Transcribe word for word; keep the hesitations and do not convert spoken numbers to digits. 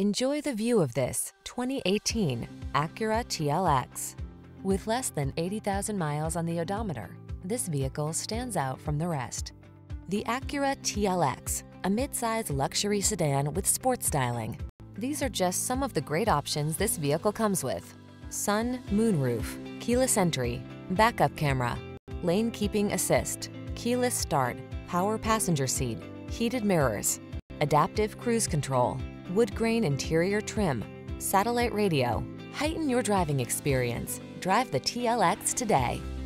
Enjoy the view of this twenty eighteen Acura T L X. With less than eighty thousand miles on the odometer, this vehicle stands out from the rest. The Acura T L X, a midsize luxury sedan with sport styling. These are just some of the great options this vehicle comes with: sun, moonroof, keyless entry, backup camera, lane keeping assist, keyless start, power passenger seat, heated mirrors, adaptive cruise control, wood grain interior trim, satellite radio. Heighten your driving experience. Drive the T L X today.